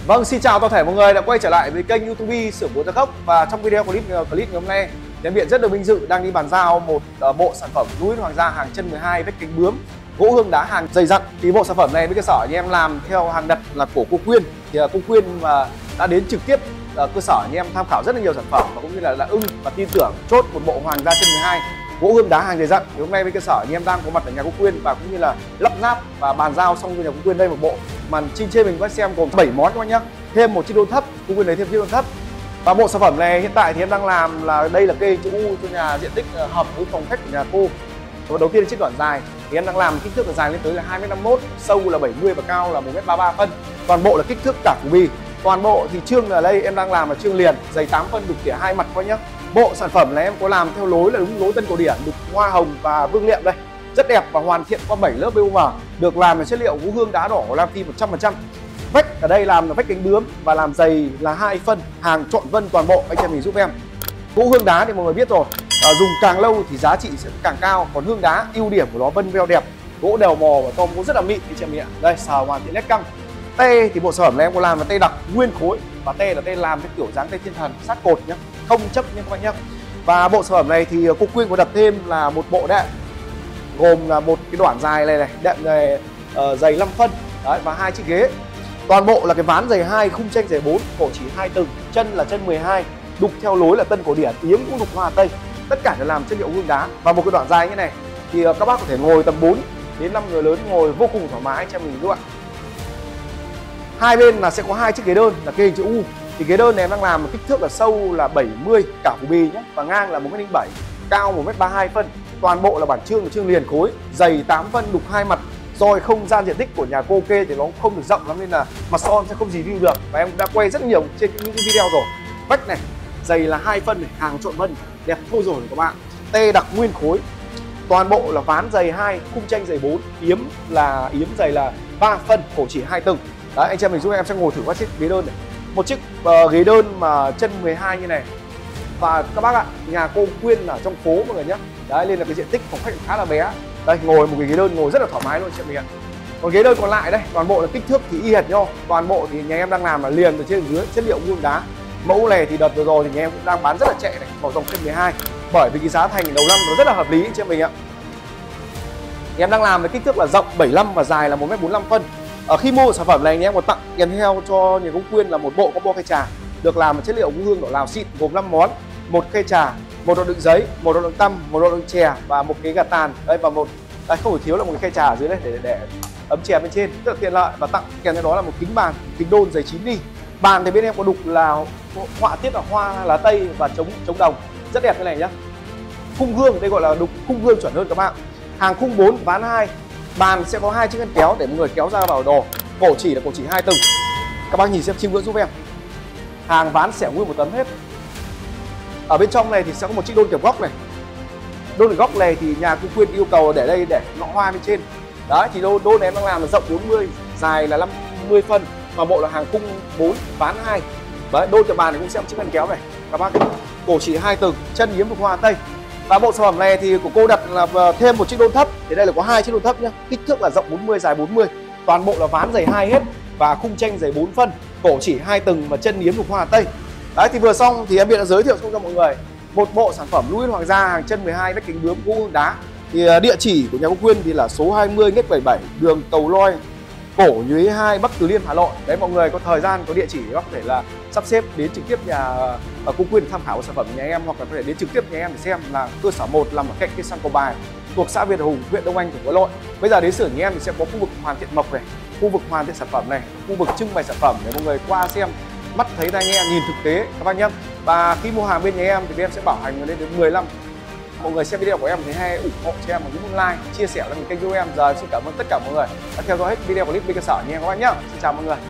Vâng, xin chào toàn thể mọi người đã quay trở lại với kênh YouTube Xưởng Gỗ Gia Cốc. Và trong video clip ngày hôm nay thì em Biện rất được vinh dự đang đi bàn giao một bộ sản phẩm núi hoàng gia hàng chân 12 vách cánh bướm gỗ hương đá hàng dày dặn. Thì bộ sản phẩm này với cơ sở như em làm theo hàng đặt là của cô Quyên. Thì cô Quyên mà đã đến trực tiếp cơ sở như em tham khảo rất là nhiều sản phẩm và cũng như là đã ưng và tin tưởng chốt một bộ hoàng gia chân 12 gỗ hương đá hàng dày dặn. Thì hôm nay với cơ sở như em đang có mặt ở nhà cô Quyên và cũng như là lắp ráp và bàn giao xong cho nhà cô Quyên đây một bộ màn trên mình có xem gồm 7 món các bác nhá, thêm một chiếc đôn thấp, cô Quyên lấy thêm chiếc đôn thấp. Và bộ sản phẩm này hiện tại thì em đang làm là đây là cây chữ U cho nhà diện tích hợp với phòng khách của nhà cô. Và đầu tiên là chiếc đoạn dài thì em đang làm kích thước dài lên tới là 2m51, sâu là 70 và cao là 1m33 phân. Toàn bộ là kích thước cả củ bì. Toàn bộ thì chương ở đây em đang làm là chương liền, dày 8 phân, đục tỉa hai mặt các bác nhá. Bộ sản phẩm này em có làm theo lối là đúng lối tân cổ điển, đục hoa hồng và vương liệm đây. Rất đẹp và hoàn thiện qua 7 lớp BOM, được làm bằng chất liệu gỗ hương đá đỏ Lam Phi 100%. Vách ở đây làm là vách cánh bướm và làm dày là 2 phân, hàng trọn vân toàn bộ, anh em mình giúp em. Gỗ hương đá thì mọi người biết rồi, dùng càng lâu thì giá trị sẽ càng cao. Còn hương đá ưu điểm của nó vân veo đẹp, gỗ đều mò và tom gỗ rất là mịn anh chị em ạ. Đây sờ hoàn thiện nét căng. Tê thì bộ sản phẩm này em có làm là tê đặc nguyên khối, và tê là tê làm cái kiểu dáng tê thiên thần sát cột nhá, không chấp nha các bạn nhá. Và bộ sản phẩm này thì cô Quyên có đặt thêm là một bộ đệm, gồm là một cái đoạn dài này đệm này dày 5 phân đấy, và 2 chiếc ghế. Toàn bộ là cái ván dày 2, khung tranh dày 4, cổ chỉ 2 tầng, chân là chân 12, đục theo lối là tân cổ điển, yếm cũng đục hoa tây, tất cả đều làm chất liệu hương đá. Và một cái đoạn dài như này thì các bác có thể ngồi tầm 4 đến 5 người lớn ngồi vô cùng thoải mái cho mình các bạn. Hai bên là sẽ có 2 chiếc ghế đơn là cây hình chữ U. Thì ghế đơn này em đang làm kích thước là sâu là 70 cả củ bì nhé, và ngang là 1m07, cao 1m32 phân. Toàn bộ là bản chương liền khối, dày 8 phân, đục hai mặt. Rồi không gian diện tích của nhà cô kê thì nó không được rộng lắm nên là mặt son sẽ không review được, và em đã quay rất nhiều trên những video rồi. Vách này dày là 2 phân này, hàng trộn vân đẹp thôi rồi các bạn. Tê đặc nguyên khối. Toàn bộ là ván dày 2, khung tranh dày 4, yếm dày là 3 phân, cổ chỉ 2 tầng. Đấy, anh chị mình giúp em sẽ ngồi thử các chiếc ghế đơn này. Một chiếc ghế đơn mà chân 12 như này. Và các bác ạ, nhà cô Quyên ở trong phố mọi người nhé. Đấy, nên là cái diện tích phòng khách khá là bé. Đây, ngồi một cái ghế đơn ngồi rất là thoải mái luôn chị mình ạ. Còn ghế đơn còn lại đây, toàn bộ là kích thước thì y hệt nhau. Toàn bộ thì nhà em đang làm là liền từ trên dưới chất liệu hương đá. Mẫu này thì đợt vừa rồi thì nhà em cũng đang bán rất là chạy này, màu dòng chân 12. Bởi vì cái giá thành đầu năm nó rất là hợp lý chị mình ạ. Em đang làm với kích thước là rộng 75 và dài là 1m45 phân. Khi mua sản phẩm này thì em còn tặng kèm theo cho nhà cô Quyên là một bộ combo khay trà được làm bằng chất liệu gỗ hương đỏ Lào xịn, gồm 5 món, một khay trà, một độ đựng giấy, một độ đựng tăm, một độ đựng chè và một cái gạt tàn. Đây, và một không phải thiếu là một cái khay trà ở dưới đây để ấm chè bên trên, rất là tiện lợi. Và tặng kèm theo đó là một kính bàn, kính đôn dày 9 ly. Bàn thì bên em có đục là họa tiết là hoa lá tây và chống đồng, rất đẹp như này nhá. Khung gương đây gọi là đục khung gương chuẩn hơn các bạn. Hàng khung 4, ván 2. Bàn sẽ có 2 chiếc ngăn kéo để mọi người kéo ra vào đồ. Cổ chỉ là cổ chỉ 2 tầng. Các bác nhìn xem chim ngưỡng giúp em. Hàng ván xẻo nguyên một tấm hết. Ở bên trong này thì sẽ có một chiếc đôn kiểu góc này. Đôn kiểu góc này thì nhà cô Quyên yêu cầu để đây để ngõ hoa bên trên. Đấy thì đôn này em đang làm là rộng 40, dài là 50 phân. Và bộ là hàng khung 4, ván 2. Đấy, đôn kiểu bàn này cũng sẽ có chiếc ngăn kéo này. Các bác cổ chỉ 2 tầng, chân yếm đục hoa tây. Và bộ sản phẩm này thì của cô đặt là thêm một chiếc đôn thấp. Thì đây là có 2 chiếc đôn thấp nhá, kích thước là rộng 40, dài 40. Toàn bộ là ván dày 2 hết và khung tranh dày 4 phân, cổ chỉ 2 tầng và chân yếm đục hoa tây. Đấy thì vừa xong thì em Biện đã giới thiệu cho mọi người một bộ sản phẩm núi hoàng gia hàng chân 12 vách cánh bướm gỗ hương đá. Thì địa chỉ của nhà cô Quyên thì là số 20 ngách 77, đường Cầu Loi, Cổ Nhuế 2, Bắc Từ Liêm, Hà Nội. Đấy, mọi người có thời gian có địa chỉ thì có thể là sắp xếp đến trực tiếp nhà cô Quyên tham khảo sản phẩm nhà em, hoặc là có thể đến trực tiếp nhà em để xem. Là cơ sở 1 nằm ở cạnh cây xăng Cầu Bài, thuộc xã Việt Hùng, huyện Đông Anh, tỉnh Hà Nội. Bây giờ đến xưởng nhà em thì sẽ có khu vực hoàn thiện mộc này, khu vực hoàn thiện sản phẩm này, khu vực trưng bày sản phẩm để mọi người qua xem, mắt thấy tai nghe nhìn thực tế các bác nhá. Và khi mua hàng bên nhà em thì bên em sẽ bảo hành lên đến 10 năm. Mọi người xem video của em thì hãy ủng hộ cho em bằng những like, chia sẻ lên kênh của em. Giờ xin cảm ơn tất cả mọi người đã theo dõi hết video clip bên cơ sở nha các bác nhá. Xin chào mọi người.